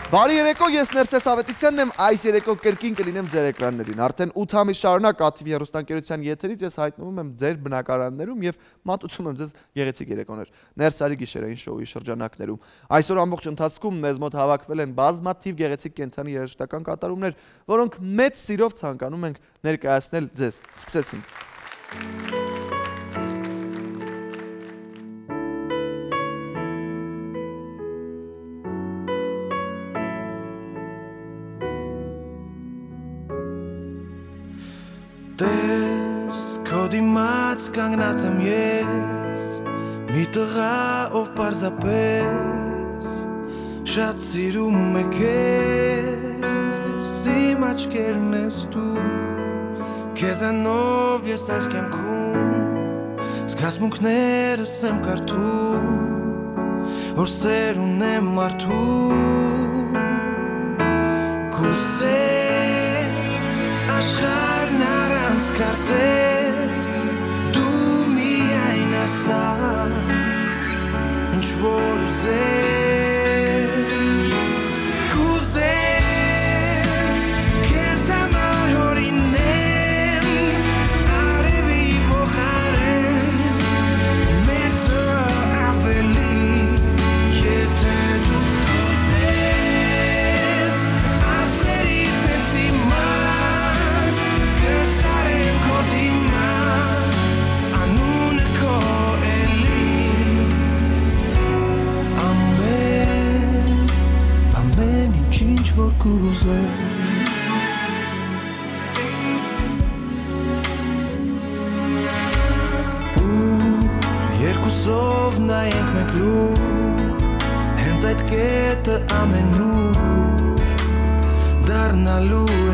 Բարի երեկո, ես Ներսես Ավետիսյանն եմ, այս երեկո կրկին կլինեմ ձեր էկրաններին։ Արդեն 8 ամիս շարունակ ATV հեռուստաընկերության եթերից ես հայտնվում եմ ձեր բնակարաններում եւ մատուցում եմ ձեզ գեղեցիկ երեկոներ Ներսարի գիշերային շոուի շրջանակներում։ Այսօր ամբողջ ընթացքում մեզ մոտ հավաքվել են բազմաթիվ գեղեցիկ կենդանի երաժշտական կատարումներ, որոնք մեծ սիրով ցանկանում ենք ներկայացնել ձեզ։ Սկսեցինք։ Տես քո դիմաց կանգնած եմ ես մի տղա ով պարզապես շատ սիրում է քեզ իմ աչքերն ես դու քեզանով ես այս կյանքում զգացմունքներս եմ կարդում որ սեր ունեմ մարդու կուզես աշխարհն առանց քարտեզ դու միայն ասա ինչ որ ուզես կուզես քեզ համար հորինեմ արևի փոխարեն մեծը ավելի եթե դու կուզես ասերից ես հիմա կշարեմ քո դիմաց անունը քո էլի ամեն ինչ որ կուզես երկուսով նայենք մենք լուր հենց այդ կետը ամենուր դառնալու է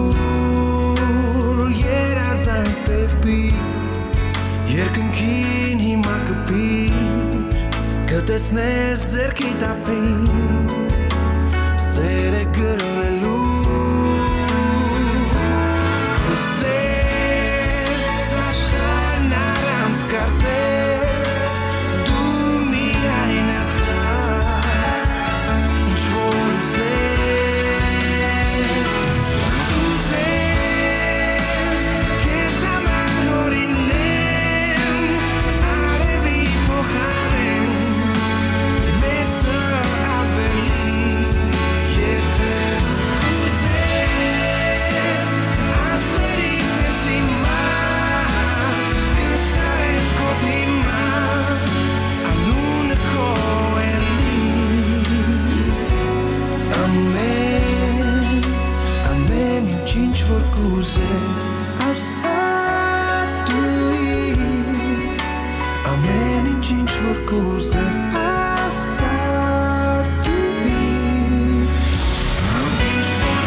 դուր երազանք դեպի երկնքին հիմա կպիր կտեսնես ձեռքի տապին սեր է գրվելու կուզես աշխարհն առանց քարտեզ դու միայն ասա ինչ որ ուզես կուզես քեզ համար հորինեմ արևի փոխարեն մեծը ավելի եթե դու կուզես ասերից ես հիմա կշարեմ քո դիմաց անունը քո էլի ամեն ինչ որ կուզես ասա դու ինձ ամեն ինչ որ կուզես ասա դու ինձ ինչ որ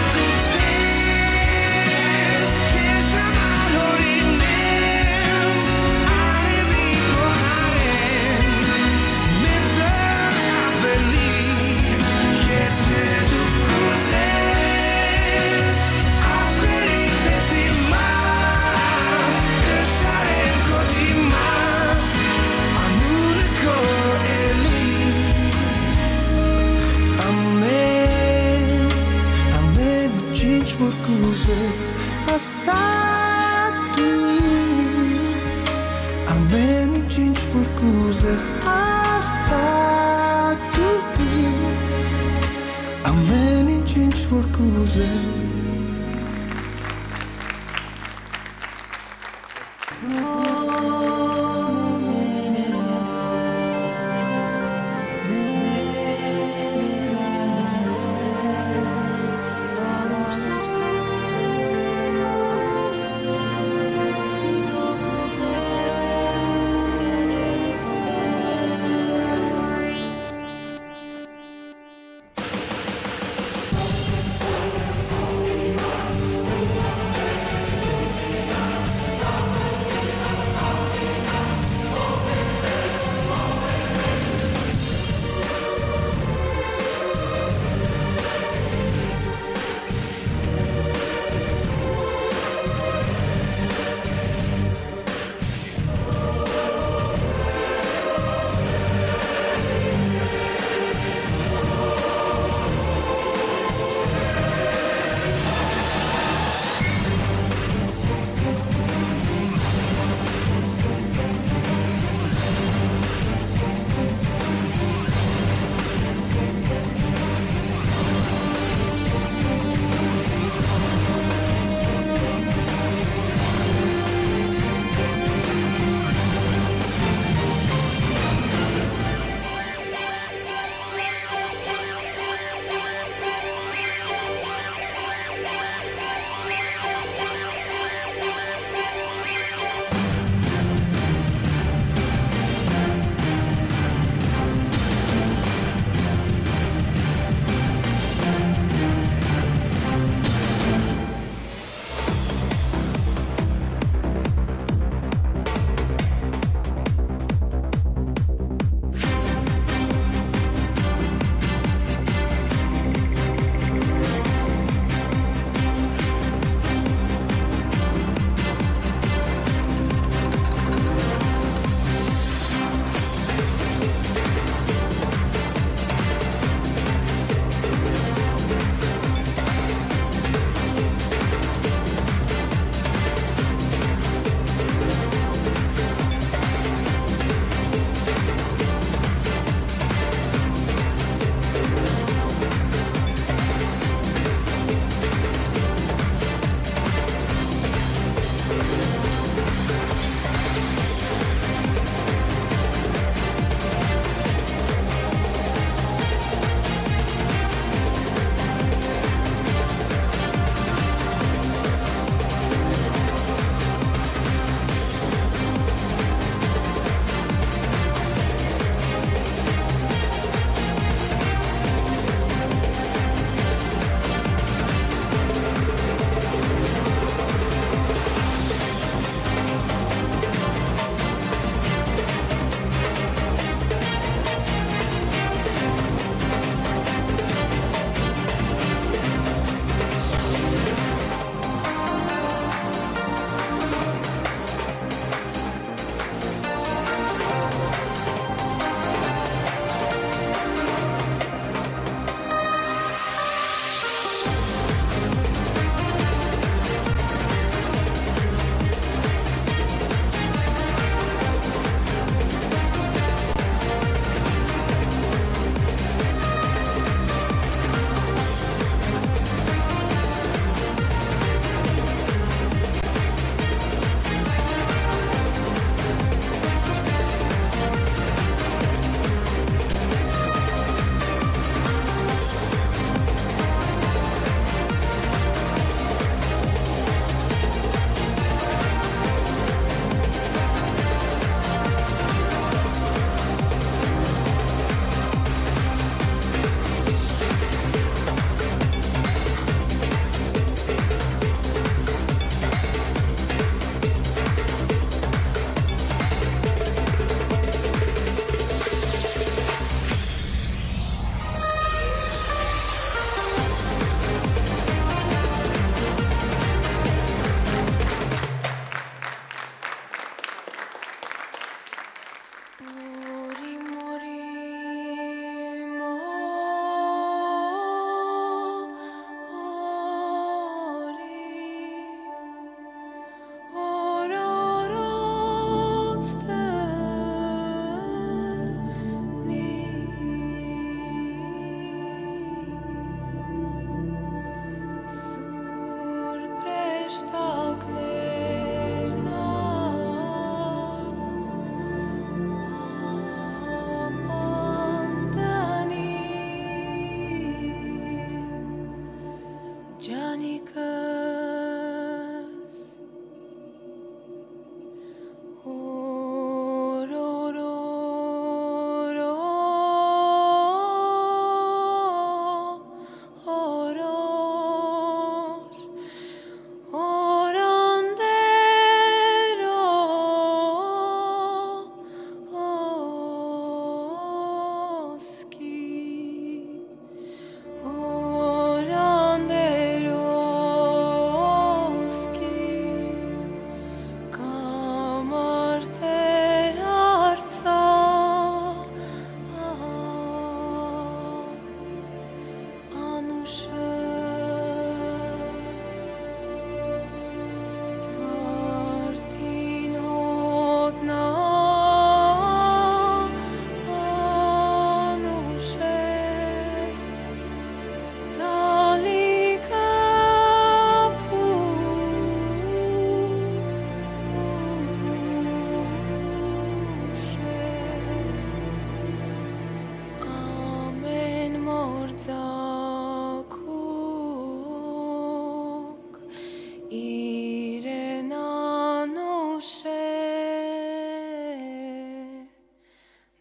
կուզես քեզ համար հորինեմ արևի փոխարեն մեծը ավելի եթե դու կուզես ասերից ես հիմա կշարեմ քո դիմաց անունը քո էլի ամեն ինչ որ կուզես ասա դու ինձ ամեն ինչ որ կուզես ասա դու ինձ ամեն ինչ որ կուզես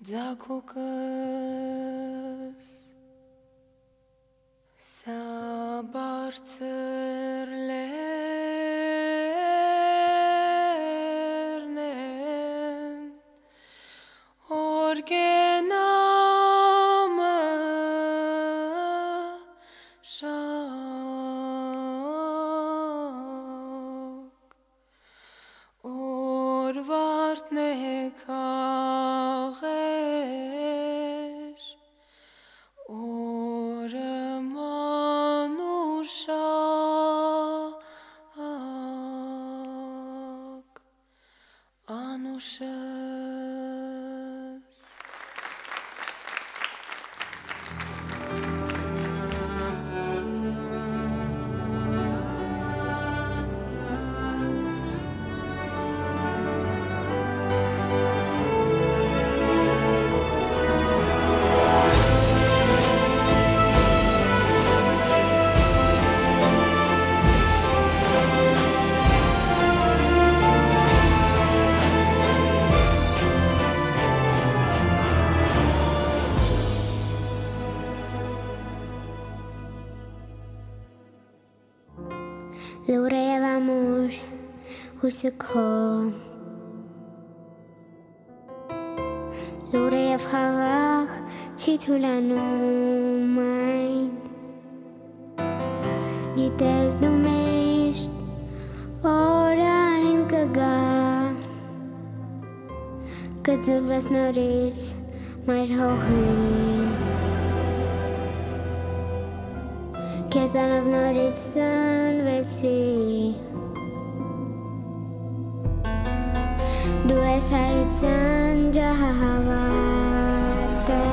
Ձակուկս սա բարձր լերն են օրգենամը շակ օրվարտն է քաղեր օրը մանուշակ անուշս Լուրև ամուր հույսը քո լուրև խաղաղ չի թուլանում այն գիտես դու միշտ օրային կգա կձուլվես նորից մայր հողին Քեզանով նորից սնվեցի Դու ես հայության ջահավատը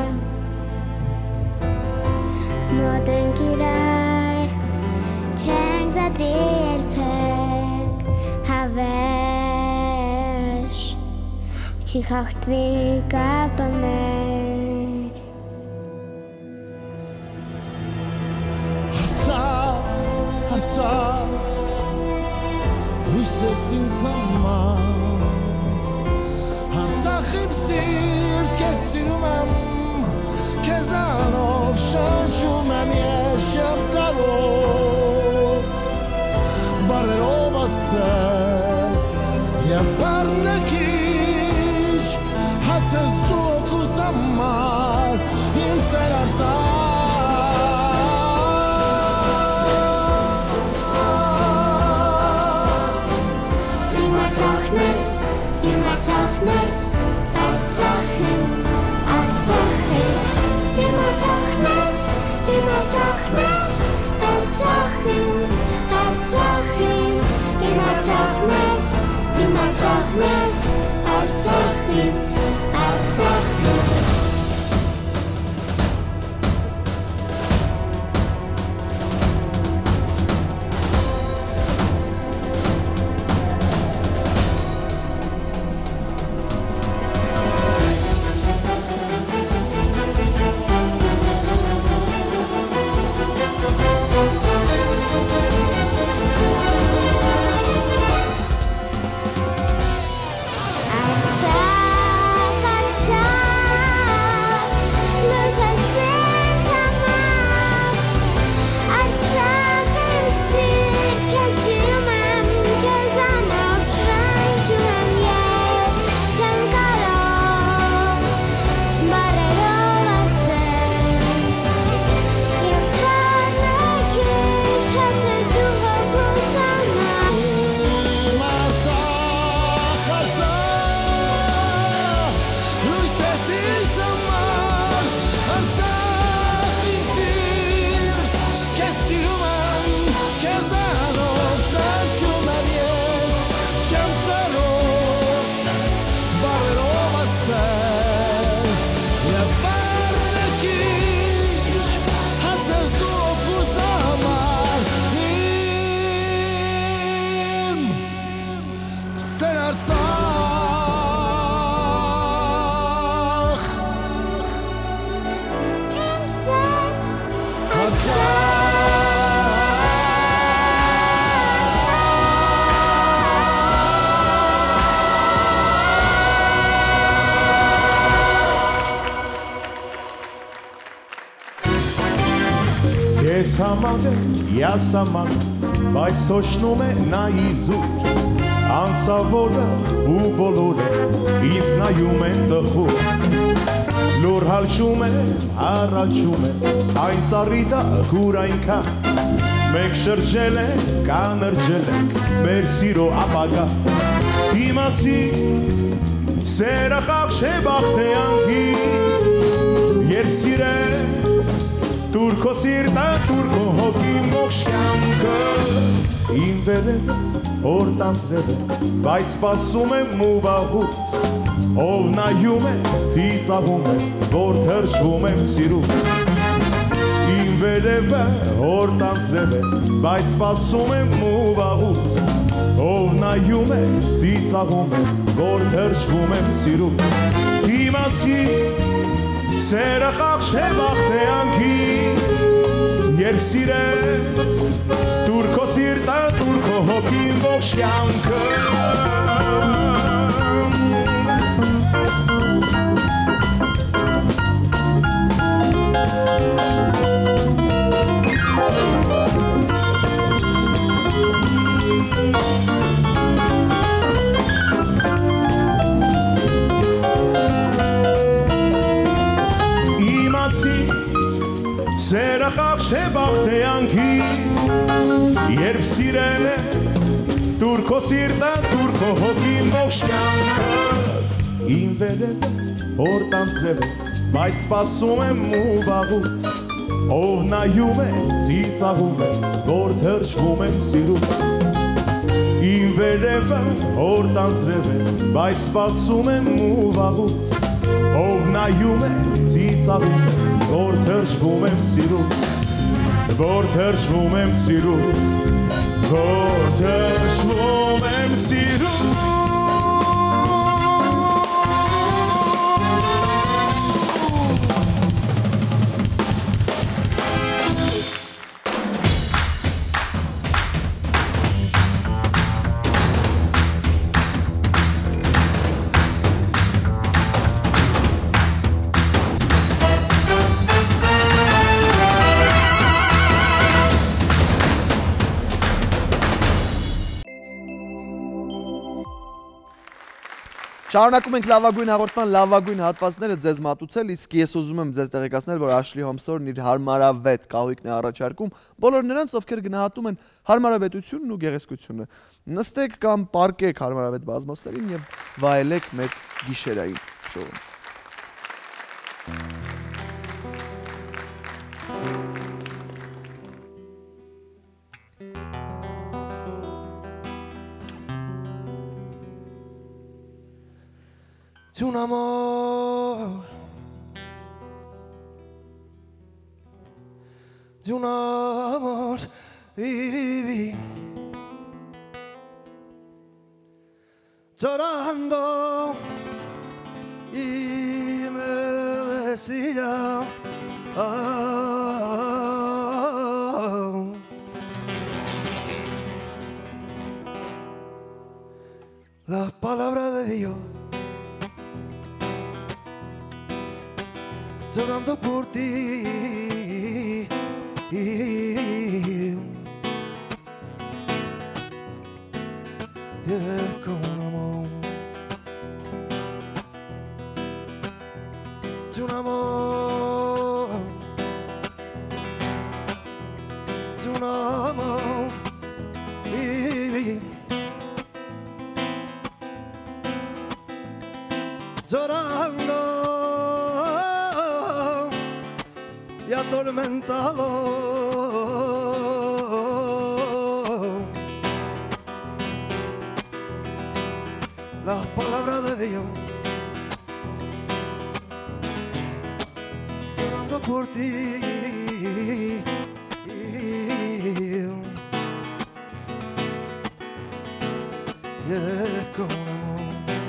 Մոտ ենք իրար չենք զատվի երբեք հավերժ Չի խախտվի կապը մեր Հարցավ լույս ես ինձ համար Հարցախիմ սիրտ կեզ սիրում եմ Քեզանով շնչում եմ ես չեմ կարող Բարերով ասել և բառնեքիչ Հասես դու օգուս համար իմ սեր արծավ Artsakhness, Artsakhin, Artsakhin Artsakhness, Artsakhness, Artsakhin, Artsakhin Artsakhness, Artsakhness, Artsakhin, Artsakhin համար է յասաման, բայց թոշնում է նա իզուր, անցավորը ու բոլորը ինձ նայում են տխուր, լուր հալչում է, առաջում է, այն ծառի դահուր այնքան, մենք շրջել ենք, կանրջել ենք, մեր սիրո ապագա, իմացի, սերը խաղ չէ բախտեանքի, երբ սիրես, տուր քո սիրտը, տուր քո հոգին ողջ կյանքը, իմ վերևը, օր տանձրել է, բայց սպասում եմ ու վաղուց, ով նայում է, ծիծաղում է, որ թրջվում եմ սիրուց, իմ վերևը, օր տանձրել է, բայց սպասում եմ ու վաղուց, ով նայում է, ծիծաղում է, որ թրջվում եմ սիրուց, իմացի, սերը խաղ չէ բախտեանքի, երբ սիրես, տուր քո սիրտը, տուր քո հոգին ողջ կյանքը, սերը խաղ չէ բախտեանքի, երբ սիրել ես, տուր քո սիրտը, տուր քո հոգին ողջ կյանքը, իմ վերևը, օր տանձրել է, բայց սպասում եմ ու վաղուց, ով նայում է, ծիծաղում է, որ թրջվում եմ սիրուց, իմ վերևը, օր տանձրել է, բայց սպասում եմ ու վաղուց, ով նայում է, ծիծաղում է, որ թրջվում եմ սիրուց, որ թրջվում եմ սիրուց, որ թրջվում եմ սիրուց, Շարունակում ենք լավագույն հաղորդման լավագույն հատվածները ձեզ մատուցել, իսկ ես ուզում եմ ձեզ տեղեկացնել, որ Ashley Homestor-ն իր հարմարավետ կահույքն է առաջարկում բոլոր նրանց, ովքեր գնահատում են հարմարավետությունն ու գեղեցկությունը։ Նստեք կամ պարկեք հարմարավետ բազմոցներին եւ վայելեք մեր գիշերային շոուն։ De un amor, de un amor viví llorando y me decía las palabras de Dios. Llorando por ti, con amor, de un amor, de un amor, llorando y atormentado, las palabras de Dios, llorando por ti, y es con amor.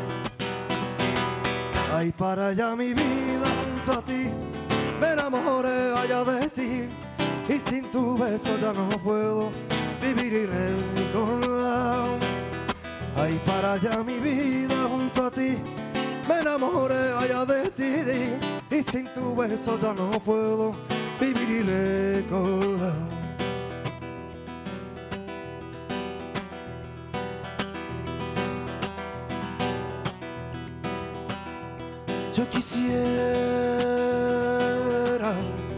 Ay, para allá mi vida junto a ti, me enamoré allá de ti, y sin tu beso ya no puedo vivir y recordar. Ay, para allá mi vida junto a ti, me enamoré allá de ti, y sin tu beso ya no puedo vivir y recordar. yo quisiera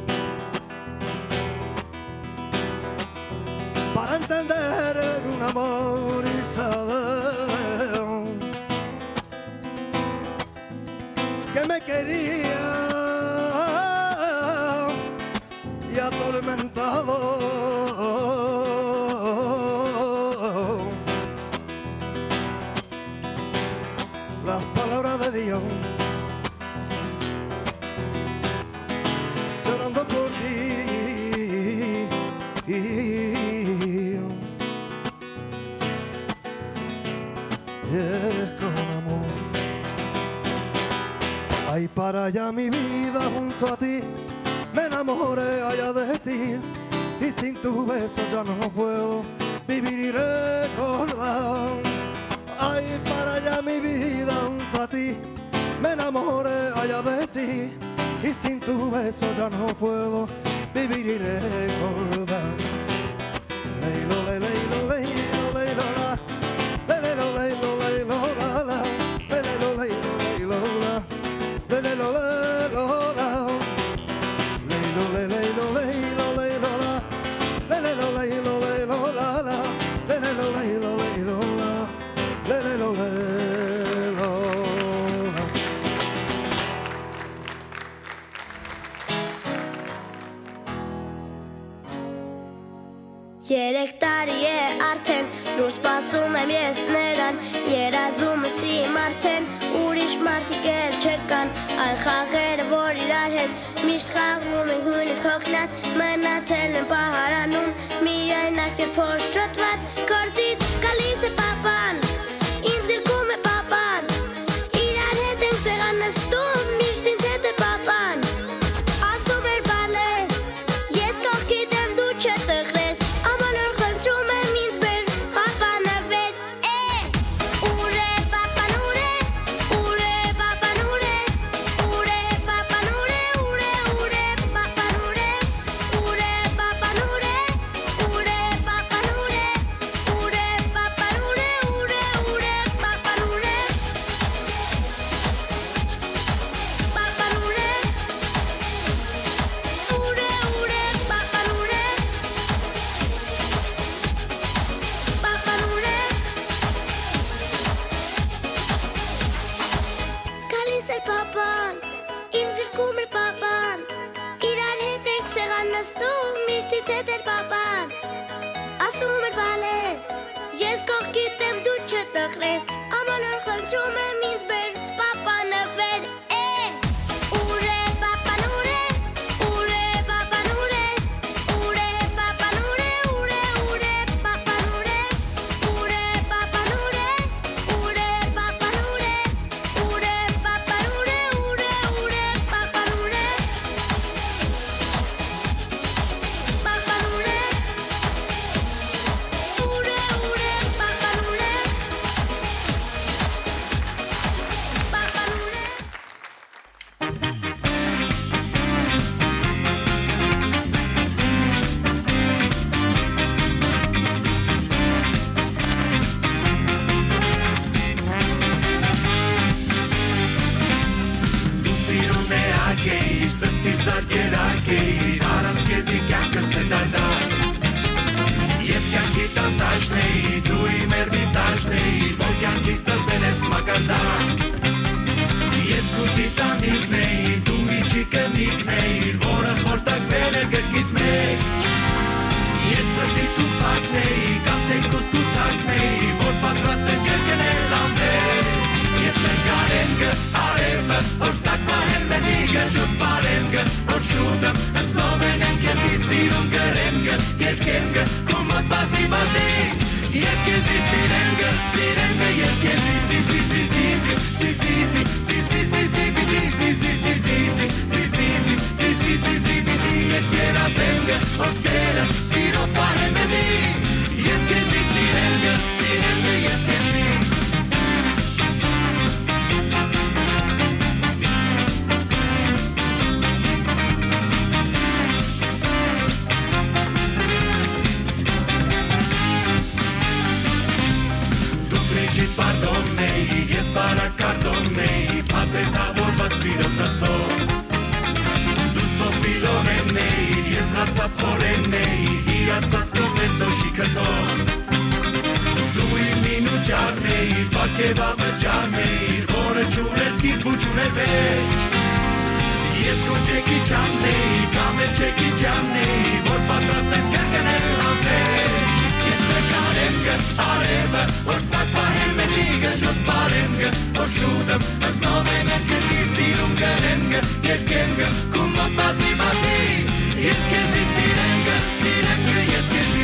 para entender un amor y saber que me quería y atormentado. Las palabras de Dios llorando por ti es con amor. Ay, para allá mi vida junto a ti me enamoré allá de ti y sin tu beso ya no puedo vivir y recordar. Ay, para allá mi vida junto a ti me enamoré allá de ti y sin tu beso ya no puedo vivir y recordar. Leilo, leilo, leilo, leilo, la. Leilo, leilo, leilo, la, la. Leilo, leilo, leilo, la. Leilo, leilo, la. Leilo, leilo, leilo, leilo, la. Leilo, leilo, leilo, la, la. Leilo, leilo, leilo, la. Leilo, leilo, la. Երեք տարի է արդեն լույս սպասում եմ ես նրան երազում ես իմ արդեն ուրիշ մարդիկ էլ չկան այն խաղերը որ իրար հետ միշտ խաղում ենք նույնիսկ հոգնած մնացել են պահարանում միայնակ և փոշ շոտված գործից գալիս է պապան ինձ գրկում է պապան իրար հետ ենք սեղան նստում միշտ ինձ հետ է պապան ասում էր բալես ես կողքիդ եմ դու չտղրես Ասում էր բալես Ես կողքիդ եմ դու չտղրես Ամանոր խնդրում եմ ինձ բեր Պապան նվեր Ուր է պապան ուր է Ուր է պապան ուր է Ուր է պապան ուր է Ուր է պապան ուր է Ուր է պապան ուր է Ուր է պապան ուր է Ուր է պապան ուր է Ուր է պապան ուր է Պապան ուր է Առանց քեզի կյանքս է դադար Ես կյանքի տանտաշն էի Դու իմ էրմիտաժն էի Որ կյանքիս տրվել ես մակարդար Ես քու տիտանիկն էի Դու միջի կնիկն էիր Որը խորտակվել է գրկիս մեջ Ես սրտի տուպակն էի Կամ թեկուս տուտակն էի Որ պատրաստ է կրկնել ամբեջ Ես նկար եմ գը արևը Որտակ պահել մեզի գժուտ բարեմ գը Որ շուտëm հսնով են եմ կեզի սիրում գրեմ գը Երկեմ գը կումոտ բազի բազի Ես կեզի սիրեմ գը Ես կեզի սի-սի-սի-սի-սի Սի-սի-սի-սի-սի-սի-սի եւ ավճարներ, որը չուներ սկիզբ ու չուներ վերջ։ Ես քո չեկի չամնեի, կամ էլ չեկի չամնեի, որ պատրաստ եմ կրկնել անվերջ։ Ես նկարեմ գ արևը, որ տակ պահեմ մեզի գժոտ բարեմ գ, որ շուտëm ըսնովեմ եմ քեզի սիրում գնեմ գ, երկեմ գ, քուն մոտ բազի բազի։ Ես քեզի սիրեմ գ, ես քեզի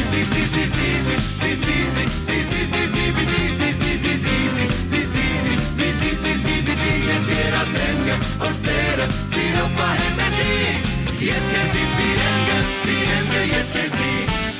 Ես երազեմ գ, որ տերը սիրով պահեմ մեզի, ես քեզի սիրեմ գ, ես քեզի։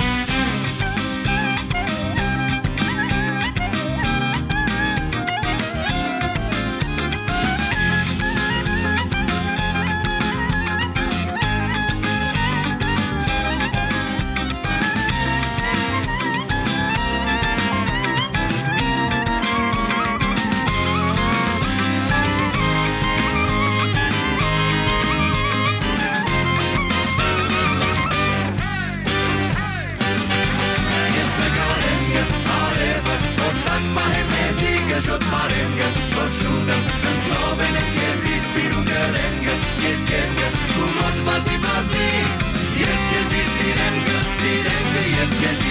Ժոտ մարեմ գ, որ շուտëm ըսնովեն եմ քեզի սիրում գնեմ գ, երկեմ գ, քու մոտ բազի բազի։ Ես քեզի սիրեմ գ, ես քեզի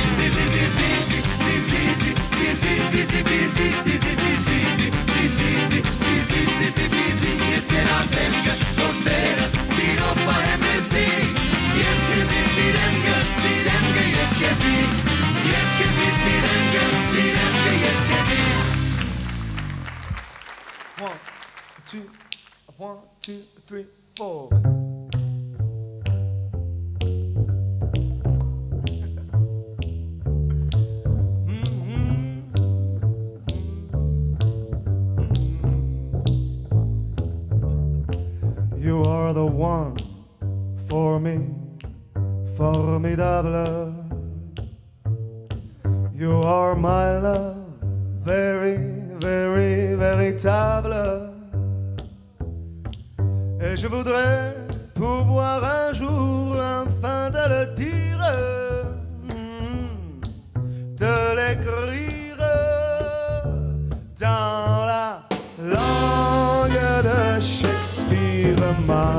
Ես երազեմ գ, որ տերը սիրով պահեմ մեզի, ես քեզի սիրեմ գ, ես քեզի սիրեմ գ, ես քեզի 1, 2, 3, 4. You are the one for me, formidable. You are my love, very, very, véritable. Et je voudrais pouvoir un jour enfin te le dire, te l'écrire dans la langue de Shakespeare, ma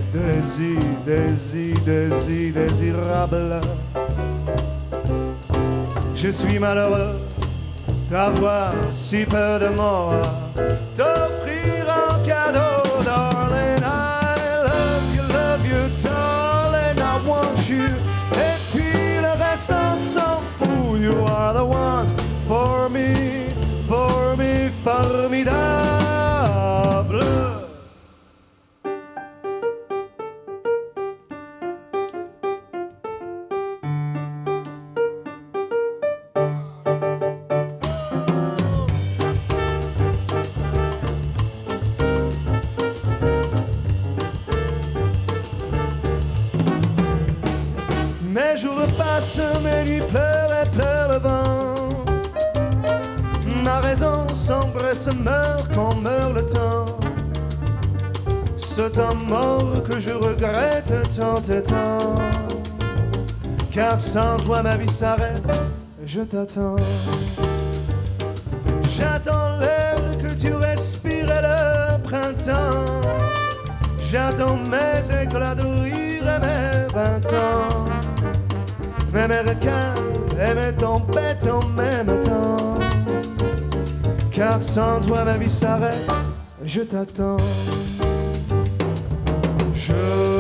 désirable. Je suis malheureux d'avoir si peu de mots à t'offrir en cadeau, darling. I love you, darling. I want you, et puis le reste on s'en fout. You are the one for me, formidable. Mes jours passent, mes nuits pleurent et pleure le vent. Ma raison sombre et se meurt quand meurt le temps. Ce temps mort que je regrette tant et tant. Car sans toi ma vie s'arrête, je t'attends. J'attends l'air que tu respires et le printemps. J'attends mes éclats de rire et mes 20 ans. Mais mes requins et mes tempêtes en même temps. Car sans toi ma vie s'arrête, je t'attends. Je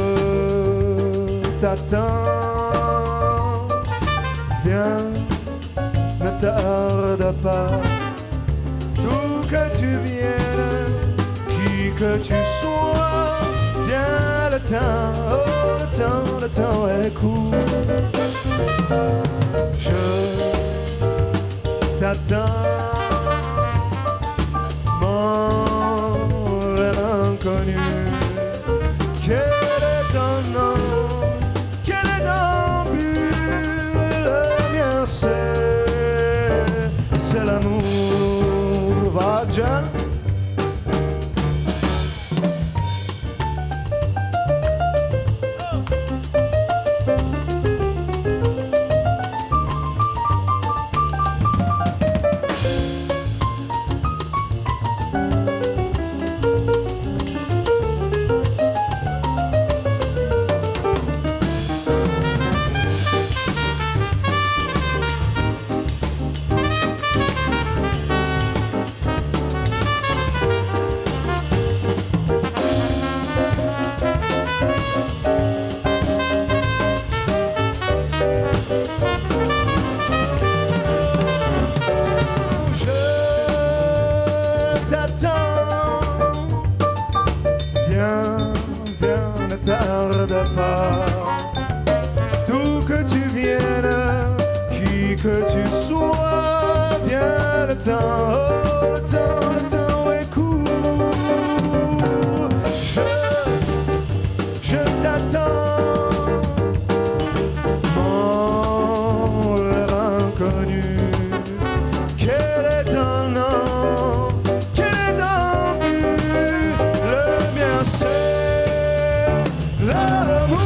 t'attends. Viens, ne tarde pas. D'où que tu viennes, qui que tu sois, viens le temps, oh le temps est court. Je t'attends, mon rêve inconnu. Quel est ton nom? Quel est ton but? Le mien c'est l'amour. Vagin. Viens, viens, ne tarde pas. D'où que tu viennes, qui que tu sois, viens le temps, oh, le temps est court. Je t'attends, mon rêve inconnu. Quel est ton nom, quel est ton but? Le mien c'est l'amour.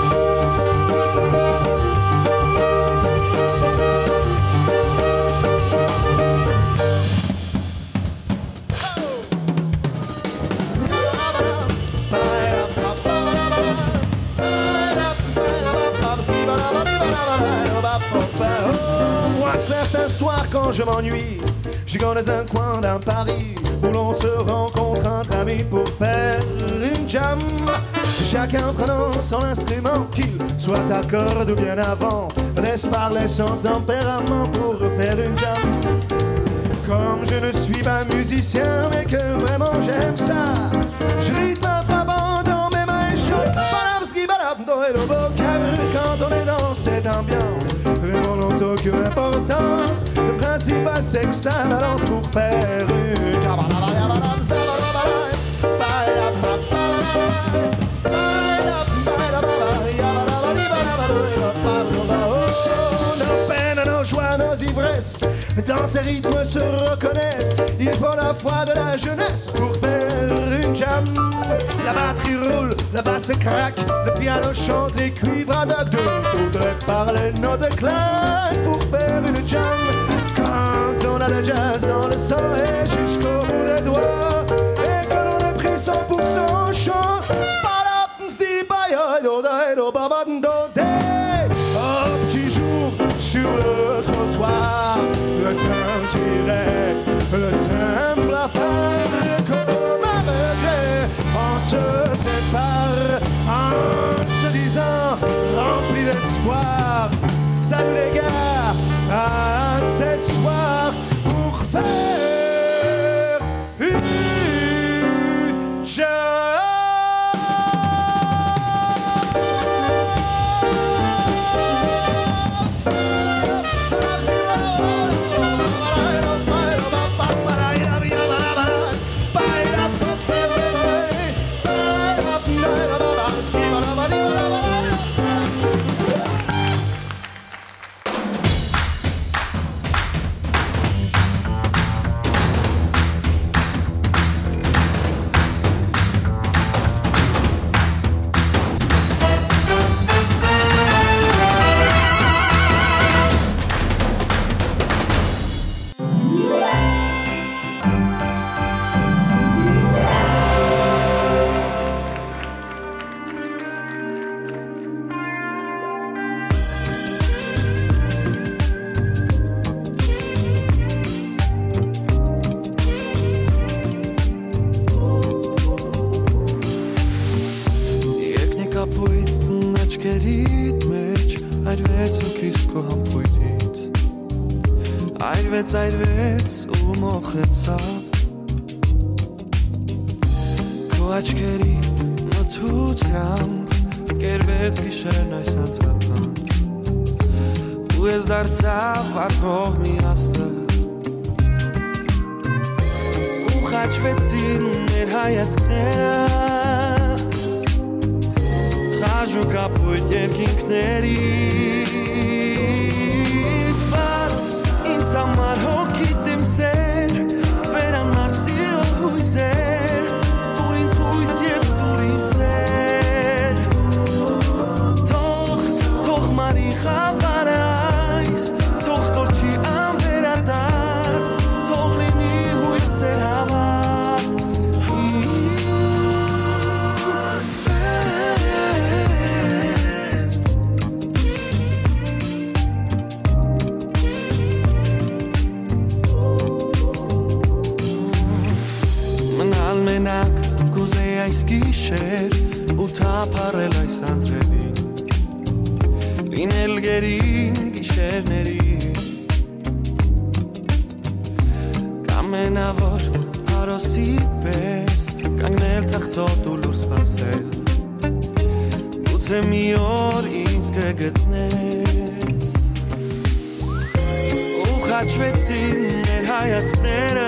Moi, certains soirs quand je m'ennuie, je vais dans un coin d'un Paris où l'on se rencontre entre amis pour faire une jam. Chacun prenant son instrument, qu'il soit à corde ou bien avant, laisse parler son tempérament pour faire une jam. Comme je ne suis pas musicien mais que vraiment j'aime ça, je rythme en frappant dans mes mains et chante Balamski Balamdo et le vocal. Quand on est dans cette ambiance, les mots n'ont aucune importance. Le principal c'est que ça balance pour faire une jam. Nos peines, nos joies, nos ivresses, dans ces rythmes se reconnaissent. Il faut la foi de la jeunesse pour faire une jam. La batterie roule, la basse craque, le piano chante, les cuivres attaquent. De toutes par les notes claquent pour faire une jam. Quand on a le jazz dans le sang et jusqu'au bout des doigts, et que l'on est pris 100% chaud, au petit jour sur le trottoir, le train tirait, le timbre à faire comme un regret. On se sépare en se disant rempli d'espoir. Salut les gars, à ce soir pour faire une jam. Այրվեց ու մոխրեցավ Քո աչքերի մթությամբ կերվեց գիշերն այս անթափանց ու ես դարձավ վարվող մի աստղ ու խաչվեցին մեր հայացքները խաժու կապույտ երկինքների Samar hokittim ser Veranlar siro hույսեր Turin hույս եւ turin ser Թող մարի խավարը այս Թող կորչի անվերադարձ Թող լինի հույսեր հավաք Մենակ կուզեի այս գիշեր ու թափառել այս անձրևին լինել գերին գիշերներին կամենավոր արոսի պես կանգնել թղթոտ ու լուրս Եթե մի օր ինձ կգտնես ու խաչվեցին ներ հայացքները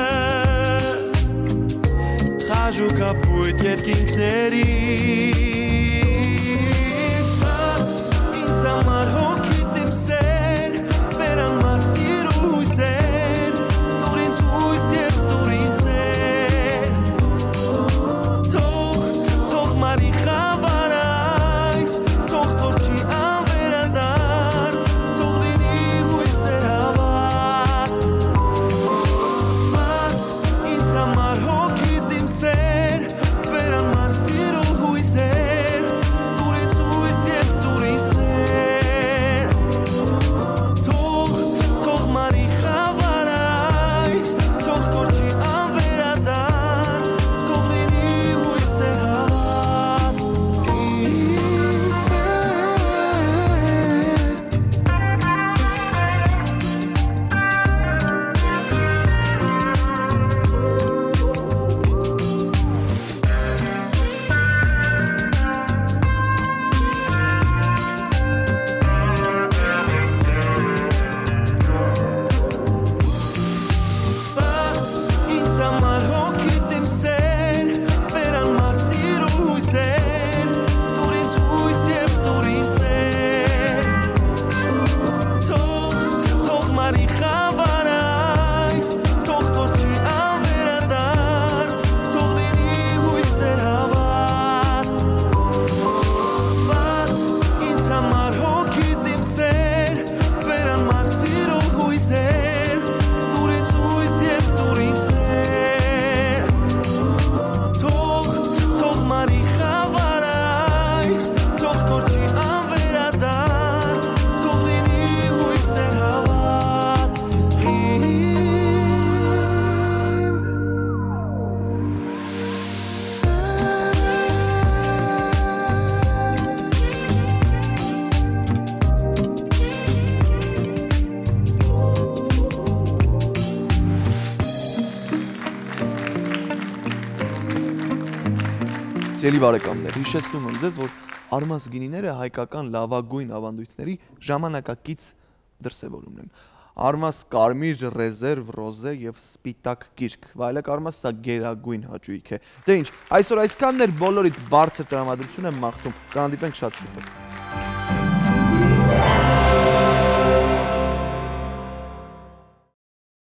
Խաժու կապույտ երկինքների Ինձ համար հոգիտ իմ սեր Վերանմար սիր ու հույսեր Դուր ինձ հույս և դուր ինձ սեր Թող մարի խավար այս Թող կորչի անվերադարձ Թող լինի հույսեր հավար Բայց ինձ համար հոգիտ իմ սեր Վերանմար սիր ու հույսեր Դուր ինձ հույս և դուր ինձ սեր Թող մարի խավար այս Թող կորչի անվերադարձ Թող լինի հույսեր հավար Ինձ համար հոգիտ իմ սեր Վերանմար սիր ու հույսեր Դուր ինձ հույս և դուր ինձ սեր Թող մարի խավար այս Թող կորչի անվերադարձ Թող լինի հույսեր հավար Բայց ինձ համար հոգիտ իմ սեր Վերանմար սիր ու հույսեր Դուր ինձ հույս և դուր ինձ սեր Թող մարի խավար այս Թող կորչի անվերադարձ Թող լինի հույսեր հավար Սիրելի բարեկամներ, հիշեցնում եմ ձեզ, որ Արմաս գինիները հայկական լավագույն ավանդույթների ժամանակակից դրսևորումն են։ Արմաս կարմիր, ռեզերվ, ռոզե եւ սպիտակ գիրք։ Վայելակ Արմաս սա գերագույն հաճույք է։ Դե ինչ, այսօր այսքանն էր, բոլորիդ բարձր տրամադրություն եմ մաղթում։ Կհանդիպենք շատ շուտով։